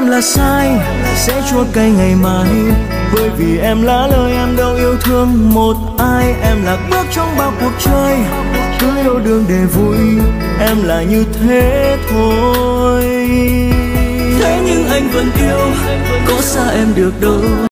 em là sai sẽ chua cay ngày mai, bởi vì em lỡ lời em đâu yêu thương một ai. Em lạc bước trong bao cuộc chơi, cứ yêu đương để vui, em là như thế thôi. Thế nhưng anh vẫn yêu, có xa em được đâu.